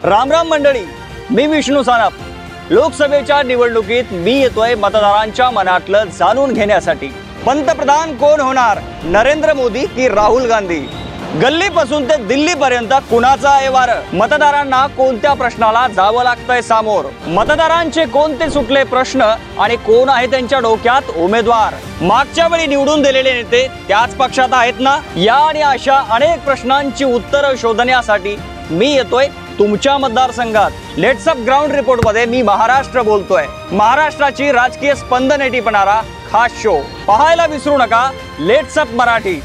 राम राम मंडळी, मी विष्णू सानप. लोकसभेच्या निवडणुकीत मी येतोय मतदारांच्या मनातलं जाणून घेण्यासाठी. पंतप्रधान कोण होणार, नरेंद्र मोदी की राहुल गांधी? गल्लीपासून ते दिल्लीपर्यंत कुणाचा आहे वारं? मतदारांना कोणत्या प्रश्नाला जावं लागतंय सामोर? मतदारांचे कोणते सुटले प्रश्न आणि कोण आहे त्यांच्या डोक्यात उमेदवार? मागच्या वेळी निवडून दिलेले नेते त्याच पक्षात आहेत ना? या आणि अशा अनेक प्रश्नांची उत्तरं शोधण्यासाठी मी येतोय तुमच्या मतदारसंघात. लेट्स अप ग्राउंड रिपोर्ट मध्ये मी महाराष्ट्र बोलतोय. महाराष्ट्राची राजकीय स्पंदन टिपणारा खास शो पाहायला विसरू नका. Let's up Marathi.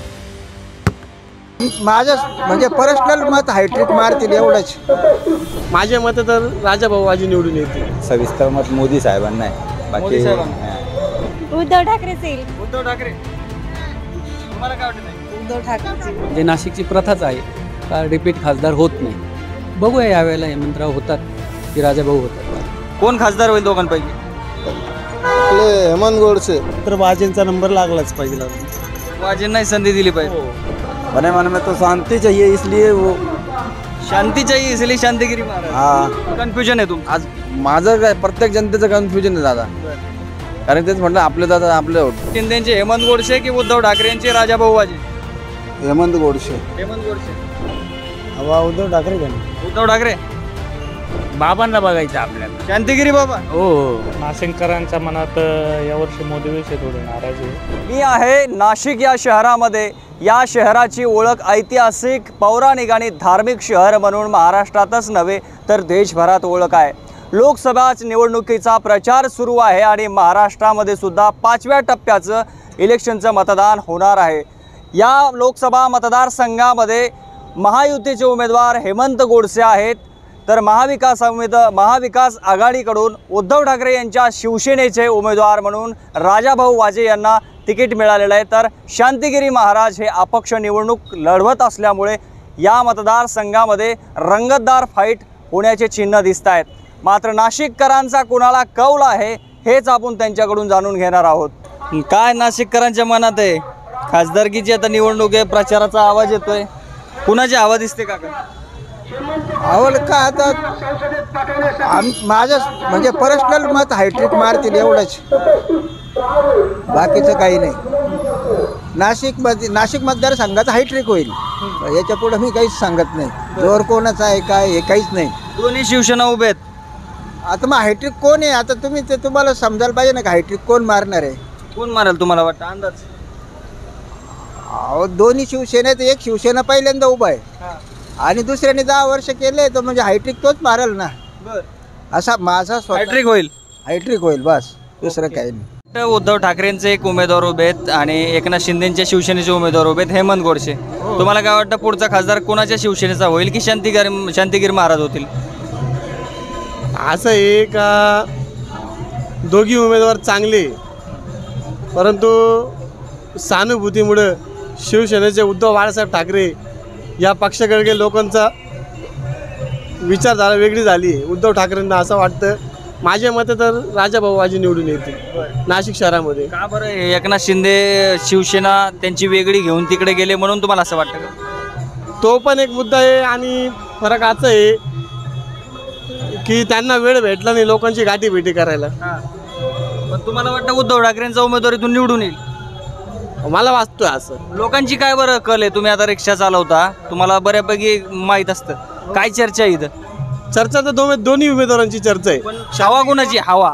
माझं म्हणजे पर्सनल मत हायट्रिक मारतील एवढंच. माझे मत तर राजाभाऊ आजी निवडून येतील. सविस्तर मत मोदी साहेबांना आहे. बाकी उद्धव ठाकरेच येईल. उद्धव ठाकरे. तुम्हाला काय वाटतं? उद्धव ठाकरे. जे नाशिकची प्रथाच आहे का रिपीट खासदार होत नाही. बघूया यावेळेला हेमंतराव होतात की राजाभाऊ होतात. कोण खासदार होईल दोघांपैकी? आपले हेमंत गोडसे. तर वाजेंचा नंबर लागलाच पाहिजे. वाजेंना संधी दिली पाहिजे. बने मन में तो शांति चाहिए, इसलिए वो शांती चाहिए इसलिए शांतिगिरी महाराज. हाँ. कन्फ्युजन आहे तुमचं. आज माझं काय प्रत्येक जनतेचं कन्फ्युजन आहे दादा. कारण तेच म्हटलं आपले दादा आपले होत. शिंदेचे हेमंत गोडसे की उद्धव ठाकरे यांचे राजाभाऊ वाजे? हेमंत गोडसे. हेमंत गोडसे. हवा उद्धव ठाकरे उद्धव ठाकरे. बाबांना बघायचं आपल्याला. शांतिगिरी बाबा. हो. नाशिककरांच्या मनात यावर्षी मोदीविषयी थोडे नाराजी आहे. मी आहे नाशिक या शहरामध्ये. या शहराची ओळख ऐतिहासिक, पौराणिक आणि धार्मिक शहर म्हणून महाराष्ट्रातच नव्हे तर देशभरात ओळख आहे. लोकसभा निवडणुकीचा प्रचार सुरू आहे आणि महाराष्ट्रामध्ये सुद्धा 5व्या टप्प्याचं इलेक्शनचं मतदान होणार आहे. या लोकसभा मतदारसंघामध्ये महायुतीचे उमेदवार हेमंत गोडसे आहेत, तर महाविकास आघाडीकडून उद्धव ठाकरे यांच्या शिवसेनेचे उमेदवार म्हणून राजाभाऊ वाजे यांना तिकीट मिळालेलं आहे. तर शांतिगिरी महाराज हे अपक्ष निवडणूक लढवत असल्यामुळे या मतदारसंघामध्ये रंगतदार फाईट होण्याचे चिन्ह दिसत आहेत. मात्र नाशिककरांचा कुणाला कौल आहे हेच आपण त्यांच्याकडून जाणून घेणार आहोत. काय नाशिककरांच्या मनात आहे? खासदारकीची आता निवडणूक आहे, प्रचाराचा आवाज येतोय. कुणाची हवा दिसते काका? आवड का आता माझं म्हणजे पर्सनल मत हायट्रिक मारतील एवढंच. बाकीचं काही नाही. नाशिक मतदारसंघाचा हायट्रिक होईल. याच्या पुढे मी काहीच सांगत नाही. जोर कोणाचा आहे काय हे काहीच नाही. दोन्ही शिवसेना उभे आहेत. आता मग हायट्रिक कोण आहे आता तुम्ही ते तुम्हाला समजायला पाहिजे ना. हायट्रिक कोण मारणार आहे? कोण मारेल तुम्हाला वाटतं अंदाज? अहो दोन्ही शिवसेनेत एक शिवसेना पहिल्यांदा उभा आहे आणि दुसऱ्याने 10 वर्ष केले तर म्हणजे हायट्रिक तोच मारेल ना. असा माझा हॅट्रिक होईल. हायट्रिक होईल बस, दुसरं काही नाही. उद्धव ठाकरेंचे एक उमेदवार उभे आहेत आणि एकनाथ शिंदेच्या शिवसेनेचे उमेदवार उभे आहेत हेमंत गोडसे. तुम्हाला काय वाटतं पुढचा खासदार कोणाच्या शिवसेनेचा होईल की शांतिगिरी महाराज होतील? असं आहे का दोघी उमेदवार चांगले, परंतु सहानुभूतीमुळं शिवसेनेचे उद्धव बाळासाहेब ठाकरे या पक्षाकडे लोकांचा विचारधारा वेगळी झाली. उद्धव ठाकरेंना असं वाटतं. माझे मत तर राजाभाऊ आजी निवडून येतील नाशिक शहरामध्ये. का बरं? एकनाथ शिंदे शिवसेना त्यांची वेगळी घेऊन तिकडे गेले म्हणून तुम्हाला असं वाटतं का? तो पण एक मुद्दा आहे आणि फरक असं आहे की त्यांना वेळ भेटला नाही लोकांची गाठीभेटी करायला. पण तुम्हाला वाटतं उद्धव ठाकरेंचा उमेदवार इथून निवडून येईल? मला वाटतोय असं. लोकांची काय बरं कल आहे? तुम्ही आता रिक्षा चालवता, तुम्हाला बऱ्यापैकी माहीत असतं. काय चर्चा आहे इथं? चर्चा तर दोन्ही उमेदवारांची चर्चा आहे. पण हवा कोणाची?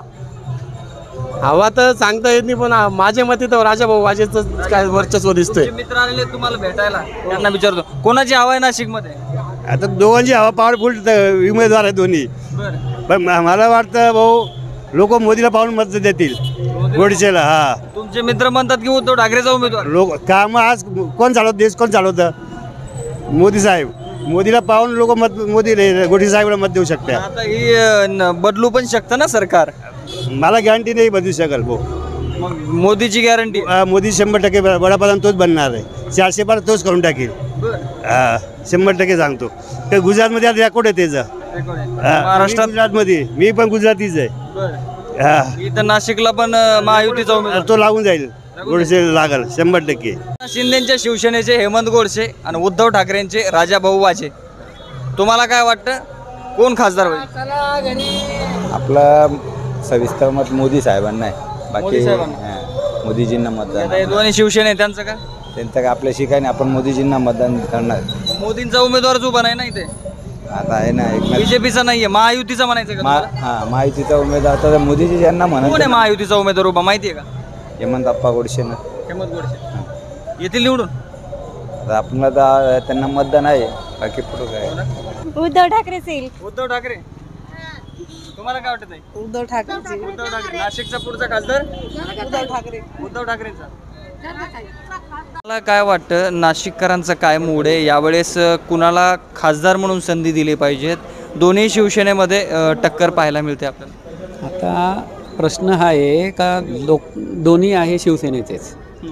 हवा तर सांगता येत नाही, पण माझ्या मते तर राजाभाऊ वाजेचं काय वर्चस्व दिसतंय. मित्र आलेले तुम्हाला भेटायला, त्यांना विचारतो कोणाची हवा आहे नाशिकमध्ये? आता दोघांची हवा पॉवरफुल उमेदवार आहे दोन्ही. पण मला वाटतं भाऊ लोक मोदीला पाहून मत देतील, गोडसेला. हा, तुमचे मित्र म्हणतात की उद्धव ठाकरेचा उमेदवार. लोक काम आज कोण चालवतं, देश कोण चालवतं? मोदी साहेब. मोदीला पाहून लोक मत गोडसे साहेबला मत देऊ शकतात. आता ही बदलू पण शकतं ना सरकार? मला गॅरंटी नाही बदलू शकेल भाऊ. मोदीची गॅरंटी? मोदी 100% वडाप्रधान तोच बनणार आहे. 400 पार तोच करून टाकेल. हा, 100% सांगतो. तर गुजरातमध्ये आज रेकॉर्ड आहे त्याचं. महाराष्ट्रात? गुजरातमध्ये मी पण गुजरातीच आहे. इथं नाशिकला पण महायुतीचा उमेदवार तो लागून जाईल. गोडसे लागल 100%. शिंदेच्या शिवसेनेचे हेमंत गोडसे आणि उद्धव ठाकरेंचे राजाभाऊ वाजे. तुम्हाला काय वाटतं कोण खासदार होईल? आपलं सविस्तर मत मोदी साहेबांना आहे. मोदी बाकी साहेबांना. मोदीजींना मतदान आता हे दोन्ही शिवसेने आहेत, त्यांचं काय? त्यांचं काय आपल्याशी काय नाही, आपण मोदीजींना मतदान करणार. मोदींचा उमेदवारच उभा नाही ना इथे. आता आहे ना एकनाथ बीजेपीचा नाहीये, महायुतीचा म्हणायचं का तुम्हाला? महायुतीचा उमेदवार तर मोदीजी यांना कोण आहे म्हणत महायुतीचा उमेदवार उभा माहितीये का? हेमंत अप्पा गोडसेनं. हेमंत गोडसे येतील निवडून. तर आपल्याला तर त्यांना मतदान आहे. बाकी पुढं काय उद्धव ठाकरेच येईल. उद्धव ठाकरे. तुम्हाला काय वाटत आहे? उद्धव ठाकरे. उद्धव ठाकरे. नाशिकचा पुढचा खासदार उद्धव ठाकरे. उद्धव ठाकरेंचा. मला काय वाटतं, नाशिककरांचं काय मूड आहे यावेळेस? कुणाला खासदार म्हणून संधी दिली पाहिजेत? दोन्ही शिवसेनेमध्ये टक्कर पाहायला मिळते आपल्याला. आता प्रश्न हा आहे का दोन्ही आहे शिवसेनेचेच.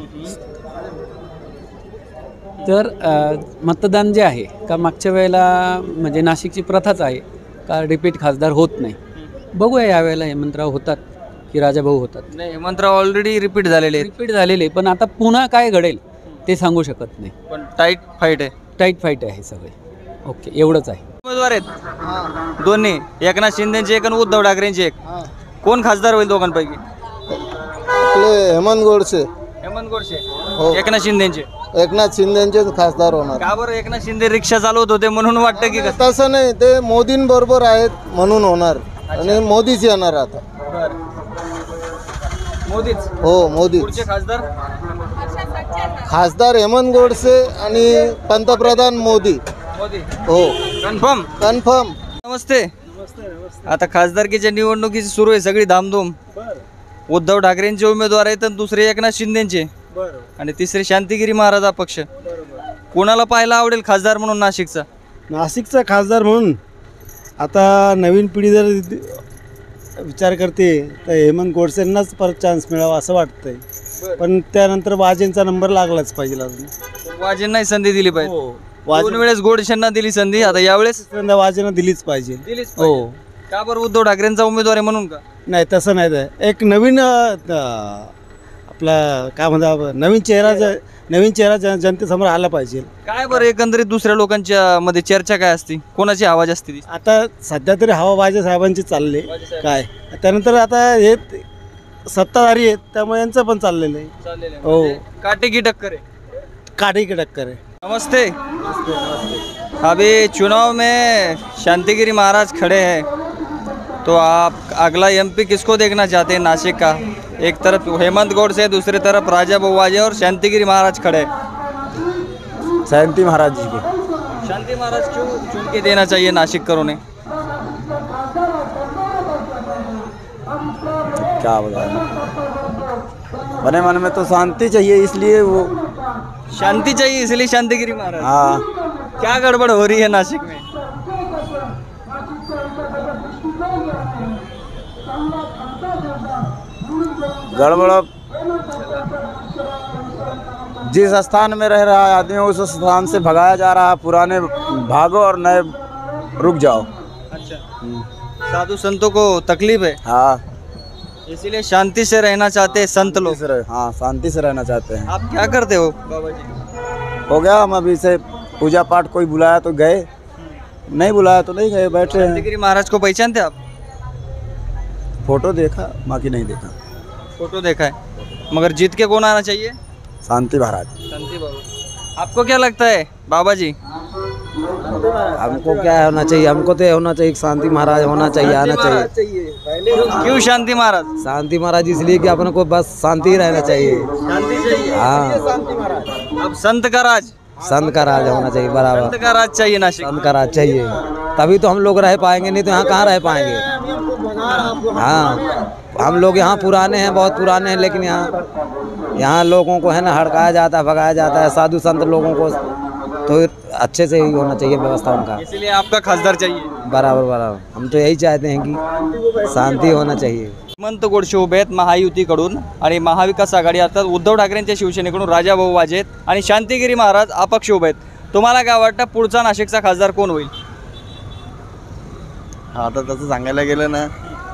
तर मतदान जे आहे का मागच्या वेळेला म्हणजे नाशिकची प्रथाच आहे का रिपीट खासदार होत नाही. बघूया यावेळेला हेमंतराव होतात की राजाभाऊ होतात. नाही, हेमंतराव ऑलरेडी रिपीट झालेले आहेत. रिपीट झालेले पण आता पुन्हा काय घडेल ते सांगू शकत नाही. पण टाईट फाईट आहे. टाईट फाईट आहे सगळे. ओके, एवढंच आहे. उमेदवार आहेत दोन्ही, एकनाथ शिंदेचे एक आणि उद्धव ठाकरेंचे एक. कोण खासदार होईल दोघांपैकी? आपले हेमंत गोडसे. हेमंत गोडसे. हो. एकनाथ शिंदेचे. एकनाथ शिंदेचे खासदार होणार. का बरं? एकनाथ शिंदे रिक्षा चालवत होते म्हणून वाटतं की कसं? तसं नाही, ते मोदींबरोबर आहेत म्हणून होणार. आणि मोदीच येणार आता. मोदीच. हो, मोदी. पुढचे खासदार खासदार हेमंत गोडसे आणि पंतप्रधान मोदी. मोदी. हो, कन्फर्म. कन्फर्म. नमस्ते. आता खासदारकीच्या निवडणुकीची सुरू आहे सगळी धामधूम. उद्धव ठाकरेंचे उमेदवार आहेत आणि दुसरे एकनाथ शिंदेचे आणि तिसरे शांतिगिरी महाराज अपक्ष. कोणाला पाहायला आवडेल खासदार म्हणून नाशिकचा? नाशिकचा खासदार म्हणून आता नवीन पिढी जर विचार करते तर हेमंत गोडसेंनाच परत चान्स मिळावा असं वाटतंय. पण त्यानंतर वाजेंचा नंबर लागलाच पाहिजे अजून. वाजेंनाही संधी दिली पाहिजे. वाजे दोन वेळेस गोडशेंना दिली संधी, आता यावेळेस वाजेंना दिलीच पाहिजे. दिलीच हो. का बरं? उद्धव ठाकरेंचा उमेदवार आहे म्हणून का? नाही, तसं नाही. ते एक नवीन आपला काय म्हणतात नवीन चेहरा जनतेसमोर आला पाहिजे. काय बरं एकंदरीत दुसऱ्या लोकांच्या मध्ये चर्चा काय असते? कोणाची आवाज असते? आता सध्या तरी हवा वाजे साहेबांची चालले काय, त्यानंतर आता हे सत्ताधारी आहेत त्यामुळे यांचं पण चाललेलं आहे. हो, काटे की टक्कर है? काठी की टक्कर है. नमस्ते. अभी चुनाव में शांतिगिरी महाराज खड़े हैं, तो आप अगला एमपी किसको देखना चाहते हैं नासिक का? एक तरफ हेमंत गोडसे, दूसरी तरफ राजाभाऊ वाजे और शांतिगिरी महाराज खड़े हैं. शांती महाराज जी की. शांति महाराज क्यों चुन के देना चाहिए नासिक करों ने? क्या बताएं, बने मन में तो शांति चाहिए इसलिए वो. शांति चाहिए इसलिए शांतिगिरी महाराज. हाँ, क्या गड़बड़ हो रही है नासिक में? गड़बड़ जिस स्थान में रह रहा है आदमी उस स्थान से भगाया जा रहा है. पुराने भागो और नए रुक जाओ. अच्छा, साधु संतों को तकलीफ है, हाँ, इसीलिए शांति से रहना चाहते हैं संत लोग. हाँ, शांति से रहना चाहते हैं. आप क्या करते हो बाबा जी? हो गया, हम अभी से पूजा पाठ कोई बुलाया तो गए, नहीं बुलाया तो नहीं गए, बैठे हैं. शांतिगिरी महाराज को पहचानते आप? फोटो देखा, बाकी नहीं देखा. फोटो देखा है, मगर जीत के कौन आना चाहिए? शांति महाराज. शांति बाबा. आपको क्या लगता है बाबा जी? हमको क्या होना चाहिए? हमको तो होना चाहिए शांति महाराज होना चाहिए, आना चाहिए. क्यों शांति महाराज? शांति महाराज इसलिए कि अपन को बस शांति ही रहना चाहिए. शांति चाहिए. हाँ, अब संत का राज, संत का राज होना चाहिए. बराबर, संत का राज चाहिए नासिक. संत का राज चाहिए, तभी तो हम लोग रह पाएंगे, नहीं तो यहाँ कहाँ रह पाएंगे. हाँ, हम लोग यहाँ पुराने हैं, बहुत पुराने हैं, लेकिन यहाँ लोगों को है ना हड़काया जाता है, भगाया जाता है. साधु संत लोगों को तो अच्छे से ही होना चाहिए व्यवस्था उनका. इसलिए आपका खासदार चाहिए. बराबर बराबर, हम तो यही चाहते हैं कि शांति होना चाहिए. हेमंत गोडसे उभे आहेत महायुतीकडून आणि महाविकास आघाडी अर्थात उद्धव ठाकरेंच्या शिवसेनेकडून राजाभाऊ वाजे आहेत आणि शांतिगिरी महाराज अपक्ष उभे आहेत. तुम्हाला काय वाटतं पुढचा नाशिकचा खासदार कोण होईल? हा, आता तसं सांगायला गेलं ना,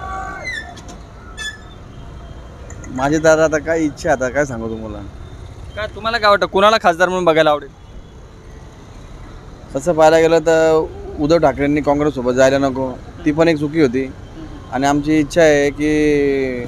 माझी दादा आता काय इच्छा, आता काय सांगू तुम्हाला. काय तुम्हाला काय वाटतं कुणाला खासदार म्हणून बघायला आवडेल? तसं पाहायला गेलं तर उद्धव ठाकरेंनी काँग्रेससोबत जायला नको, ती पण एक चुकी होती. आणि आमची इच्छा आहे की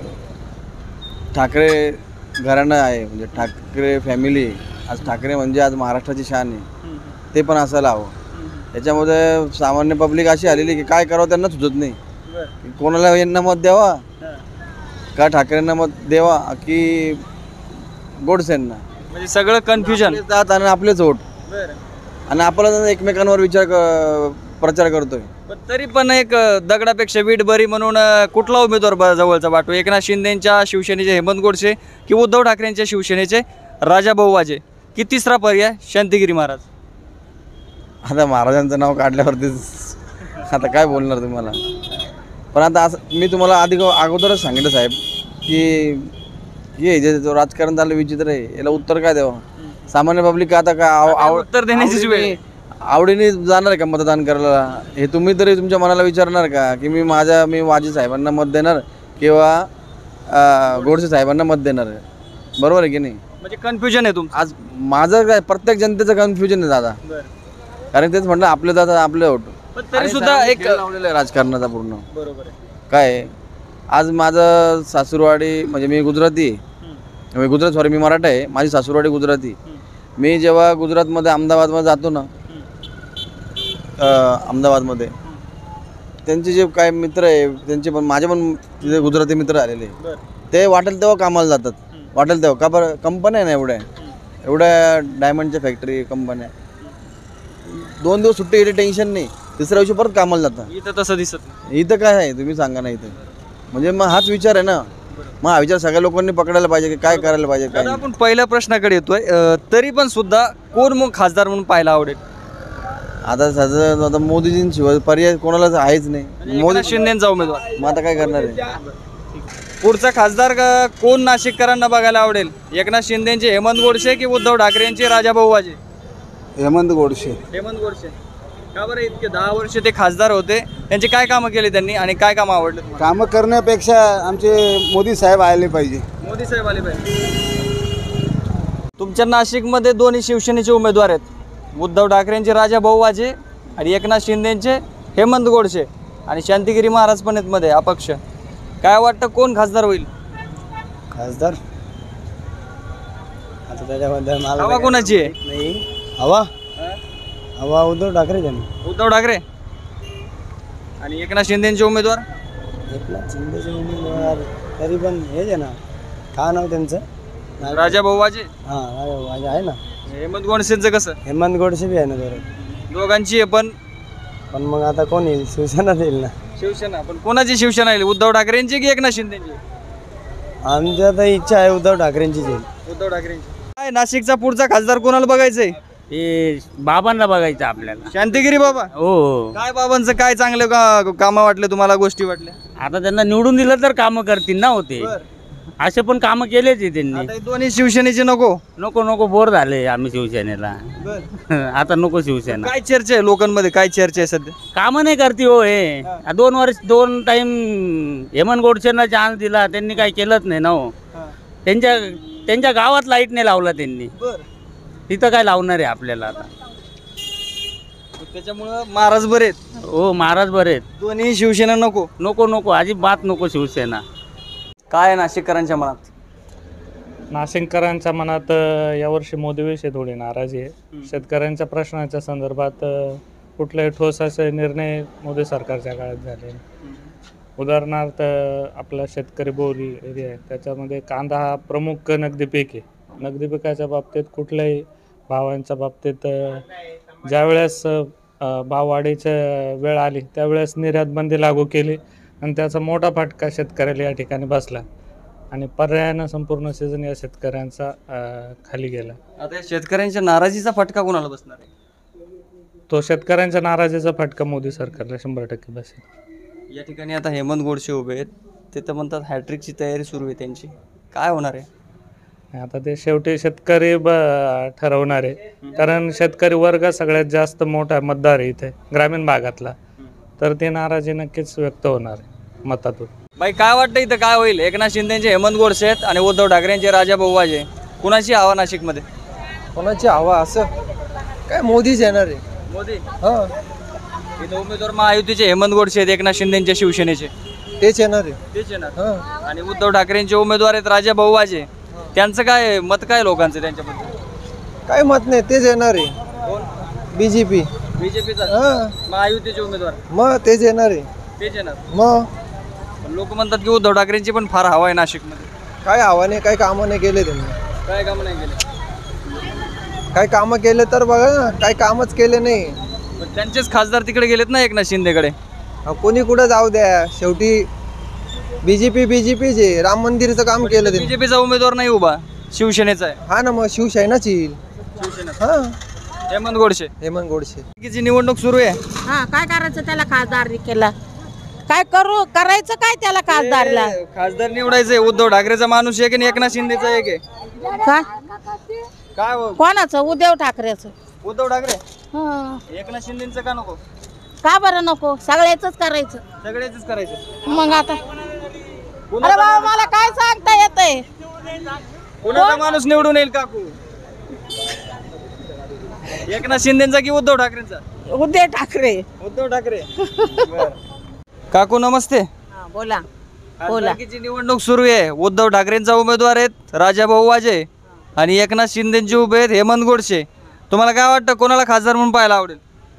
ठाकरे घराणं आहे, म्हणजे ठाकरे फॅमिली, आज ठाकरे म्हणजे आज महाराष्ट्राची शान आहे, ते पण असायला हवं. याच्यामध्ये सामान्य पब्लिक अशी आलेली की काय करावं त्यांना सुचत नाही. कोणाला यांना मत द्यावा का ठाकरेंना मत द्यावा की गोडसेंना, म्हणजे सगळं कन्फ्युजन जात आणि आपलेच वोट आणि आपला एकमेकांवर प्रचार करतोय. पण तरी पण एक दगडापेक्षा वीट बरी म्हणून कुठला उमेदवार जवळचा वाटतो? एकनाथ शिंदेच्या शिवसेनेचे हेमंत गोडसे की उद्धव ठाकरेंच्या शिवसेनेचे राजाभाऊ वाजे की तिसरा पर्याय शांतिगिरी महाराज? आता महाराजांचं नाव काढल्यावरतीच आता काय बोलणार तुम्हाला. पण आता असं मी तुम्हाला अगोदरच सांगितलं साहेब की हे जे राजकारण झालं विचित्र आहे, याला उत्तर काय द्यावं? सामान्य पब्लिक आता काय उत्तर देण्याचीच वेळ आवडीने जाणार आहे का मतदान करायला? हे तुम्ही तरी तुमच्या मनाला विचारणार का की मी वाजे साहेबांना मत देणार किंवा गोडसे साहेबांना मत देणार आहे? बरोबर आहे की नाही? म्हणजे कन्फ्युजन आहे तुमचं. आज माझं काय प्रत्येक जनतेचं कन्फ्युजन आहे दादा, कारण तेच म्हटलं आपले दादा आपले वोट. पण तरी सुद्धा एक लावलेलं आहे राजकारणाचा पूर्ण. बरोबर आहे. काय आज माझं सासूरवाडी म्हणजे मी गुजराती, मी मराठा आहे, माझी सासूरवाडी गुजराती. मी जेव्हा गुजरातमध्ये अहमदाबादमध्ये जातो ना, अहमदाबादमध्ये त्यांचे जे काय मित्र आहे त्यांचे पण माझे पण तिथे गुजराती मित्र आलेले, ते वाटेल तेव्हा कामाला जातात. वाटेल तेव्हा का बरं? कंपन्या आहे ना एवढ्या डायमंडच्या फॅक्टरी कंपन्या, 2 दिवस सुट्टी गेली टेन्शन नाही, तिसऱ्या दिवशी परत कामाला जातात. इथं तसं दिसत नाही. इथं काय आहे तुम्ही सांगा ना. इथं म्हणजे मग हाच विचार आहे ना, मग हा विचार सगळ्या लोकांनी पकडायला पाहिजे की काय करायला पाहिजे काय. आपण पहिल्या प्रश्नाकडे येतोय. तरी पण सुद्धा कोण मग खासदार म्हणून पाहायला आवडेल? आता मोदीजींशिवाय पर्याय कोणालाच आहेच नाही. मोदी शिंदेचा उमेदवार. मग आता काय करणार आहे? पुढचा खासदार कोण नाशिककरांना बघायला आवडेल? एकनाथ शिंदेचे हेमंत गोडसे की उद्धव ठाकरेंचे राजाभाऊ वाजे? हेमंत गोडसे. हेमंत गोडसे. का बरं? इतके 10 वर्ष ते खासदार होते, त्यांची काय कामं केली त्यांनी आणि काय कामं आवडले? कामं करण्यापेक्षा आमचे मोदी साहेब आले पाहिजे. मोदी साहेब आले पाहिजे. तुमच्या नाशिकमध्ये दोन्ही शिवसेनेचे उमेदवार आहेत, उद्धव ठाकरेंचे राजाभाऊ वाजे आणि एकनाथ शिंदेचे हेमंत गोडसे, आणि शांतिगिरी महाराज पण आहेत मध्ये अपक्ष. काय वाटतं कोण खासदार होईल? खासदार आता त्याच्याबद्दल हवा कोणाची आहे? नाही हवा उद्धव ठाकरे त्यांनी. उद्धव ठाकरे आणि एकनाथ शिंदेचे उमेदवार? एकनाथ शिंदेचे उमेदवार तरी पण हेच आहे ना, काय नाव त्यांचं? राजाभाऊ वाजे. हां राजाभाऊ आहे ना. हेमंत गोडसेंचं कसं? हेमंत गोडसे बी आहे ना दोघांची आहे. पण मग आता कोण येईल? शिवसेना येईल ना. शिवसेना. पण कोणाची शिवसेना येईल? उद्धव ठाकरेंची की एकनाथ शिंदेची? आमची आता इच्छा आहे उद्धव ठाकरेंचीच येईल. उद्धव ठाकरेंची. काय नाशिकचा पुढचा खासदार कोणाला बघायचंय? हे बाबांना बघायचं आपल्याला. शांतिगिरी बाबा. हो. काय बाबांचं काय चांगलं कामं वाटले तुम्हाला, गोष्टी वाटल्या? आता त्यांना निवडून दिलं तर कामं करतील ना होते. असे पण कामं केलेच आहे त्यांनी. आता हे दोन्ही शिवसेनेचे नको नको बोर झाले आम्ही शिवसेनेला. आता नको शिवसेना. काय चर्चा आहे लोकांमध्ये, काय चर्चा आहे सध्या? कामं नाही करते हो. हे 2 टाइम हेमंत गोडसेंना चान्स दिला, त्यांनी काही केलंच नाही ना हो. त्यांच्या गावात लाईट नाही लावला त्यांनी, तिथं काय लावणार आहे आपल्याला आता? त्याच्यामुळं महाराज बरे आहेत. हो महाराज बरे आहेत. दोन्ही शिवसेना नको. अजिबात नको शिवसेना. काय नाशिककरांच्या मनात? नाशिककरांच्या मनात यावर्षी मोदीविषयी थोडी नाराजी आहे. शेतकऱ्यांच्या प्रश्नाच्या संदर्भात कुठलेही ठोस असे निर्णय मोदी सरकारच्या काळात झाले. उदाहरणार्थ आपला शेतकरी बहुल एरिया आहे, त्याच्यामध्ये कांदा हा प्रमुख नगदी पीक आहे. नगदी पिकाच्या बाबतीत कुठल्याही भावांच्या बाबतीत ज्यावेळेस भाववाढीची वेळ आली त्यावेळेस निर्यात बंदी लागू केली आणि त्याचा मोठा फटका शेतकऱ्याला या ठिकाणी बसला आणि पर्यायानं संपूर्ण सीझन या शेतकऱ्यांचा खाली गेला. आता या शेतकऱ्यांच्या नाराजीचा फटका कोणाला बसणार आहे? तो शेतकऱ्यांच्या नाराजीचा फटका मोदी सरकारला 100% बसेल. या ठिकाणी आता हेमंत गोडसे उभे आहेत, ते तर म्हणतात हॅट्रिकची तयारी सुरू आहे त्यांची. काय होणार आहे? आता ते शेवटी शेतकरी ठरवणार आहे, कारण शेतकरी वर्ग सगळ्यात जास्त मोठा मतदार आहे इथे ग्रामीण भागातला, तर ती नाराजी नक्कीच व्यक्त होणार आहे मतातून. बाई काय वाटतं इथं काय होईल? एकनाथ शिंदेचे हेमंत गोडसे आहेत आणि उद्धव ठाकरेंचे राजाभाऊ वाजे. कुणाची हवा नाशिकमध्ये? कोणाची हवा असं काय? मोदीच येणार आहे. मोदी. इथं उमेदवार महायुतीचे हेमंत गोडसे आहेत, एकनाथ शिंदेच्या शिवसेनेचे. तेच येणार आहे. तेच येणार. आणि उद्धव ठाकरेंचे उमेदवार आहेत राजा भाऊ वाजे. त्यांचं काय मत, काय लोकांचं त्यांच्याबद्दल? काय मत नाही, तेच येणार आहे. बीजेपी. बीजेपीचा महायुतीचे उमेदवार मग तेच येणार आहे. तेच येणार. मग लोक म्हणतात की उद्धव ठाकरेंची पण फार हवा आहे नाशिकमध्ये. काय हवा नाही, काय कामं नाही केले त्यांनी. काय काम नाही केले? काय कामं केले तर बघा ना, काय कामच केले नाही. पण त्यांचेच खासदार तिकडे गेलेत ना एकनाथ शिंदेकडे. कोणी कुठं जाऊ द्या, शेवटी बीजेपीचे राम मंदिरचं काम केलं त्यांनी. बीजेपीचा उमेदवार नाही उभा, शिवसेनेचा आहे. हा ना, मग शिवसेनाच येईल. हा, हेमंत गोडसे. हेमंत गोडसे. ची निवडणूक सुरू आहे. हा, काय करायचं त्याला खासदार केला? काय करायचं काय त्याला खासदारला? खासदार निवडायचंय. उद्धव ठाकरेचा माणूस एक आणि एकनाथ शिंदेचा एक आहे. काय काय कोणाचं? उद्धव ठाकरेचं. उद्धव ठाकरे. हा. एकनाथ शिंदेचं का नको? का बरं नको? सगळ्याच करायचं. सगळ्याच करायचं. मग आता अरे बाबा, मला काय सांगता येतंय? कोणाचा माणूस निवडून येईल काकू? एकनाथ शिंदेचा की उद्धव ठाकरेंचा? उद्धव ठाकरे. उद्धव ठाकरे. काकू नमस्ते. बोला. खासदारकीची निवडणूक सुरू आहे. उद्धव ठाकरेंचा उमेदवार आहेत राजा भाऊ वाजे आणि एकनाथ शिंदेचे उभे आहेत हेमंत गोडसे. तुम्हाला काय वाटतं, कोणाला खासदार म्हणून पाहायला आवडेल?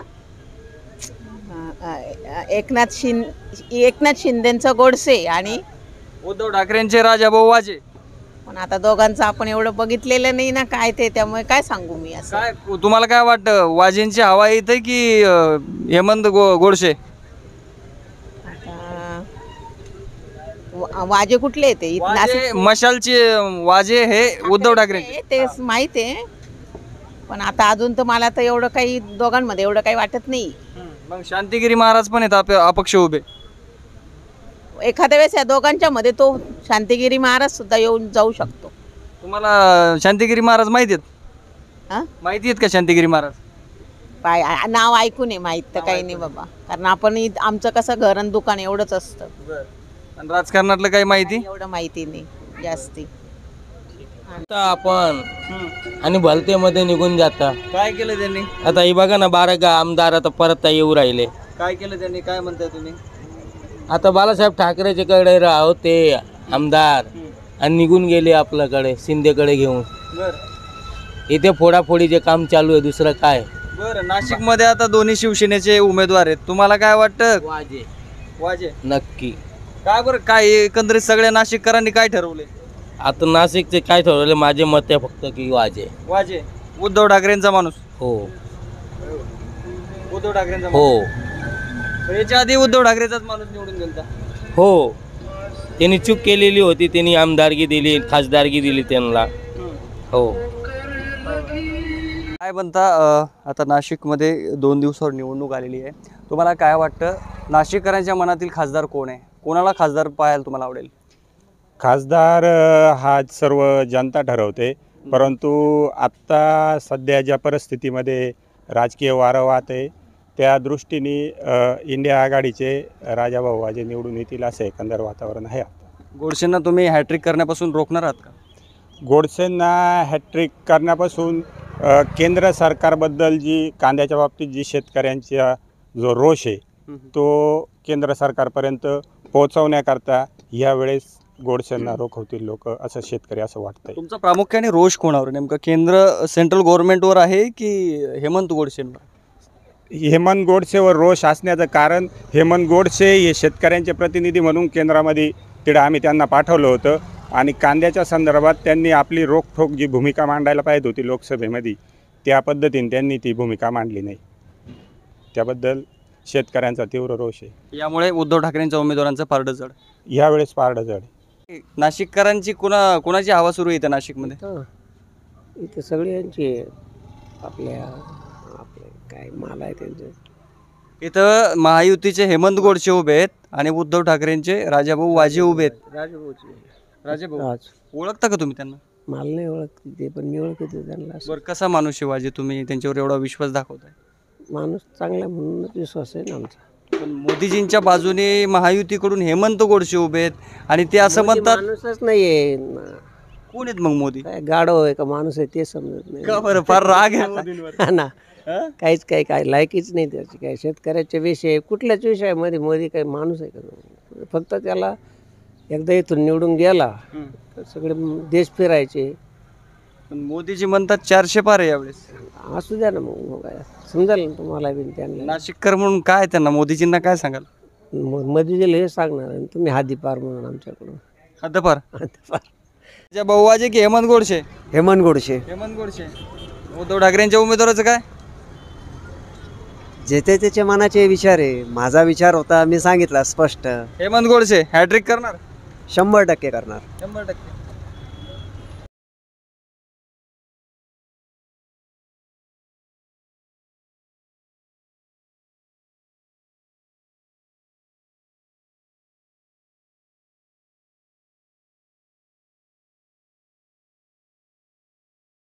एकनाथ शिंदेचं गोडसे आणि उद्धव ठाकरेंचे राजा भाऊ वाजे. पण आता दोघांचं आपण एवढं बघितलेलं नाही ना काय ते, त्यामुळे काय सांगू मी असं. काय तुम्हाला काय वाटतं, वाजेंची हवा येते की हेमंत गोडसे? वाजे कुठले येते? मशालचे वाजे हे उद्धव ठाकरे. तेच माहित आहे, पण आता अजून तर मला तर एवढं काही दोघांमध्ये एवढं काही वाटत नाही. मग शांतिगिरी महाराज पण आहेत अपक्ष उभे. एखाद्या वेळेस या दोघांच्या मध्ये तो शांतिगिरी महाराज सुद्धा येऊन जाऊ शकतो. तुम्हाला शांतिगिरी महाराज माहिती आहेत? माहिती आहेत का शांतिगिरी महाराज? नाव ऐकून आहे, माहित तर काही नाही बाबा, कारण आपण आमचं कसं घर आणि दुकान एवढंच असतं. आणि राजकारणातलं काही माहिती? एवढं माहिती नाही जास्ती. आपण आणि भलतेमध्ये निघून जाता. काय केलं त्यांनी? आता हे बघा ना, 12 आमदार आता परत येऊ राहिले. काय केलं त्यांनी, काय म्हणताय तुम्ही? आता बाळासाहेब ठाकरेचे कडे राहत ते आमदार आणि निघून गेले आपल्याकडे शिंदेकडे घेऊन. इथे फोडाफोडीचे काम चालू आहे, दुसरं काय. बरं, नाशिक मध्ये आता दोन्ही शिवसेनेचे उमेदवार आहेत. तुम्हाला काय वाटतं? वाजे. नक्की. काय बरं, काय एकंदरीत सगळ्या नाशिककरांनी काय ठरवले? आता नाशिकचे काय ठरवले? माझे मत आहे फक्त की वाजे. उद्धव ठाकरेंचा माणूस. हो. उद्धव ठाकरेंचा हो. याच्या आधी उद्धव ठाकरेचाच माणूस निवडून गेला. हो, त्यांनी चूक केलेली होती, त्यांनी आमदारकी दिली, खासदारकी दिली त्यांना. हो. काय म्हणता, आता नाशिकमध्ये 2 दिवसावर निवडणूक आलेली आहे. तुम्हाला काय वाटतं, नाशिककरांच्या मनातील खासदार कोण आहे? कोणाला खासदार पाहायला तुम्हाला आवडेल? खासदार हा सर्व जनता ठरवते, परंतु आत्ता सध्या ज्या परिस्थितीमध्ये राजकीय वारं वाहत आहे त्या दृष्टीने इंडिया आघाडीचे राजाभाऊ वाजे निवडून येतील असं एकंदर वातावरण आहे. गोडसेंना तुम्ही हॅट्रिक करण्यापासून रोखणार आहात का? गोडसेंना हॅट्रिक करण्यापासून केंद्र सरकारबद्दल जी कांद्याच्या बाबतीत जी शेतकऱ्यांचा जो रोष आहे तो केंद्र सरकारपर्यंत पोहोचवण्याकरता यावेळेस गोडसेंना रोखवतील लोक, असं शेतकरी असं वाटतंय. तुमचा प्रामुख्याने रोष कोणावर, नेमकं केंद्र सेंट्रल गव्हर्नमेंटवर आहे की हेमंत गोडसेंवर? हेमंत गोडसेवर रोष असण्याचं कारण, हेमंत गोडसे हे शेतकऱ्यांचे प्रतिनिधी म्हणून केंद्रामध्ये तिकडे आम्ही त्यांना पाठवलं होतं आणि कांद्याच्या संदर्भात त्यांनी आपली रोखठोक जी भूमिका मांडायला पाहिजे होती लोकसभेमध्ये, त्या पद्धतीने त्यांनी ती भूमिका मांडली नाही. त्याबद्दल शेतकऱ्यांचा तीव्र रोष आहे. यामुळे उद्धव ठाकरेंच्या उमेदवारांचं पारडं जड यावेळेस पारडं जड. नाशिककरांची कोणाची हवा सुरू आहे इथं नाशिकमध्ये? इथं सगळ्यांची आपले काय माल आहे त्यांचं. इथं महायुतीचे हेमंत गोडसे उभे आहेत आणि उद्धव ठाकरेंचे राजाभाऊ वाजे उभे आहेत. राजाभाऊ ओळखता का तुम्ही त्यांना? मला नाही ओळखते ते, पण मी ओळखते त्यांना. बरं, कसा माणूस आहे वाजे? तुम्ही त्यांच्यावर एवढा विश्वास दाखवताय? माणूस चांगला म्हणूनच विश्वास आहे ना आमचा. पण मोदीजींच्या बाजूने महायुतीकडून हेमंत गोडसे उभे आहेत आणि ते असं म्हणतात माणूसच नाहीये. कोण आहेत मग मोदी? काय गाढव आहे का माणूस आहे ते समजत नाही. का बरं, फार राग आहे ना. काहीच काय लायकीच नाही त्याची. काय शेतकऱ्याच्या विषय कुठल्याच विषयामध्ये मोदी काही माणूस आहे का? फक्त त्याला एकदा इथून निवडून गेला तर सगळे देश फिरायचे. पण मोदीजी म्हणतात 400 पार आहे यावेळेस. असू द्या ना, मग काय समजाल ना तुम्हाला बी त्यांना. नाशिककर म्हणून काय त्यांना मोदीजींना काय सांगाल? मोदीजीला हे सांगणार आणि तुम्ही हादीपार म्हणून आमच्याकडून. हद्दपार त्या बहुवाजी की हेमंत गोडसे? हेमंत गोडसे. हेमंत गोडसे. उद्धव ठाकरेंच्या उमेदवाराचं काय? जे ते त्याच्या मनाचे विचार आहे. माझा विचार होता, मी सांगितला स्पष्ट. हेमंत गोडसे हॅट्रिक करणार? 100% करणार. 100%.